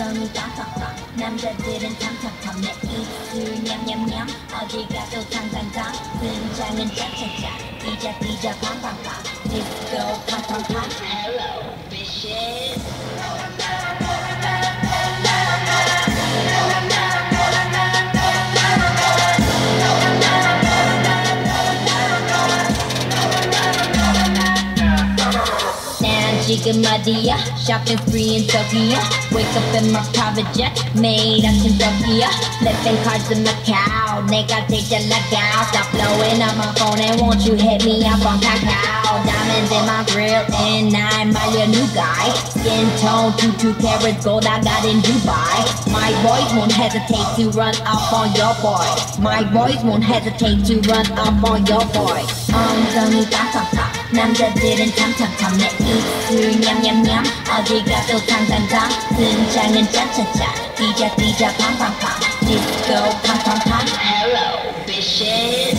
엉덩이 빵빵빵 남자들은 탐탐탐 내 입술 냠냠냠 어디 가도 탕탕탕 등장은 짜짜짜 삐자삐자 팡팡팡 디스코 팡팡팡 Hello bitches 지금 어디야? Shopping spree in Tokyo Wake up in my private jet Made out in Tokyo Flipping cards in Macau 내가 제일 잘 나가 Stop blowing up my phone and won't you hit me up on Kakao Diamonds in my grill and I'm my new guy Skin tone 2 carats gold I got in Dubai My boys won't hesitate to run up on your boy My boys won't hesitate to run up on your boy 엉덩이 깜빡깜 남자들은 탐탐탐 내 입술 냠냠냠 어디 가도 탕탕탕 등장은 짜짜짜 삐자삐자 팡팡팡 디스코 팡팡팡 Hello bitches